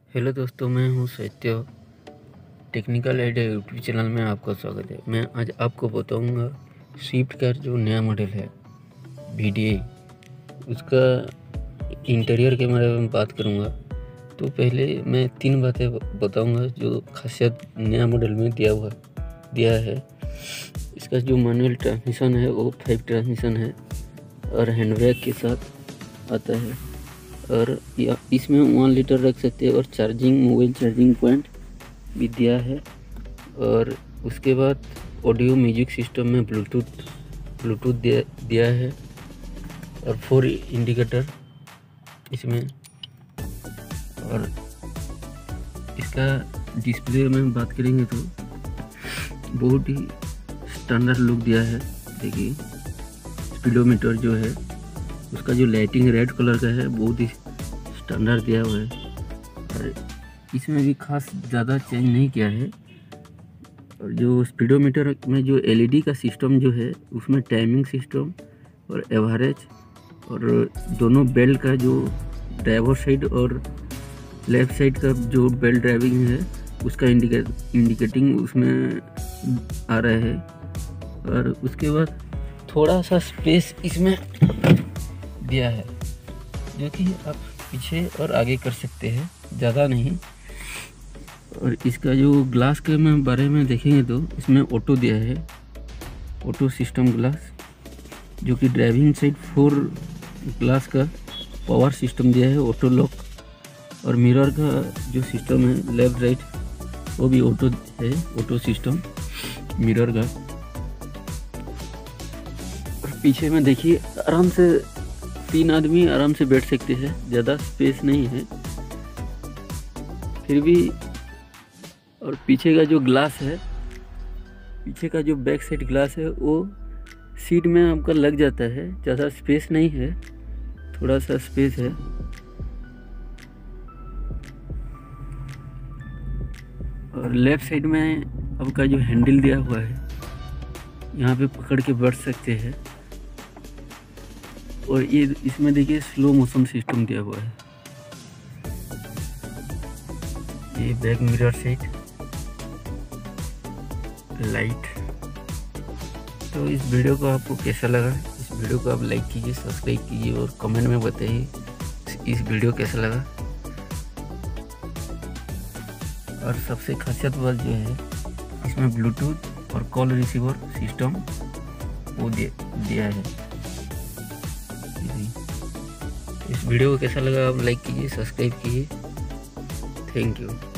Hello दोस्तों, मैं हूं सत्य। टेक्निकल आइडिया यूट्यूब चैनल में आपका स्वागत है। मैं आज आपको बताऊंगा स्विफ्ट का जो नया मॉडल है VDI, उसका इंटीरियर के बारे में बात करूंगा। तो पहले मैं 3 बातें बताऊंगा जो खासियत नया मॉडल में दिया है। इसका जो मैनुअल ट्रांसमिशन है वो 5 ट्रांसमिशन है और हैंड ब्रेक के साथ आता है, और इसमें 1 लीटर रख सकते हैं और मोबाइल चार्जिंग पॉइंट भी दिया है। और उसके बाद ऑडियो म्यूजिक सिस्टम में ब्लूटूथ दिया है और 4 इंडिकेटर इसमें। और इसका डिस्प्ले में बात करेंगे तो बहुत ही स्टैंडर्ड लुक दिया है। देखिए, स्पीडोमीटर जो है उसका जो लाइटिंग रेड कलर का है बहुत ही स्टैंडर्ड दिया हुआ है, और इसमें भी खास ज़्यादा चेंज नहीं किया है। और जो स्पीडोमीटर में जो LED का सिस्टम जो है उसमें टाइमिंग सिस्टम और एवरेज और दोनों बेल्ट का जो ड्राइवर साइड और लेफ्ट साइड का जो बेल्ट ड्राइविंग है उसका इंडिकेटिंग उसमें आ रहा है। और उसके बाद थोड़ा सा स्पेस इसमें दिया है जो कि आप पीछे और आगे कर सकते हैं, ज़्यादा नहीं। और इसका जो ग्लास के बारे में देखेंगे तो इसमें ऑटो दिया है, ऑटो सिस्टम ग्लास, जो कि ड्राइविंग साइड 4 ग्लास का पावर सिस्टम दिया है, ऑटो लॉक। और मिरर का जो सिस्टम है लेफ्ट राइट वो भी ऑटो है, ऑटो सिस्टम मिरर का। और पीछे में देखिए आराम से 3 आदमी आराम से बैठ सकते हैं, ज़्यादा स्पेस नहीं है फिर भी। और पीछे का जो ग्लास है, पीछे का जो बैक साइड ग्लास है वो सीट में आपका लग जाता है, ज़्यादा स्पेस नहीं है, थोड़ा सा स्पेस है। और लेफ्ट साइड में आपका जो हैंडल दिया हुआ है यहाँ पे पकड़ के बैठ सकते हैं। और ये इसमें देखिए स्लो मोशन सिस्टम दिया हुआ है। ये बैक मिरर सेट, लाइट। तो इस वीडियो को आपको कैसा लगा? इस वीडियो को आप लाइक कीजिए, सब्सक्राइब कीजिए और कमेंट में बताइए इस वीडियो कैसा लगा। और सबसे खासियत बात जो है इसमें ब्लूटूथ और कॉल रिसीवर सिस्टम वो दिया है। इस वीडियो को कैसा लगा आप लाइक कीजिए, सब्सक्राइब कीजिए। Thank you.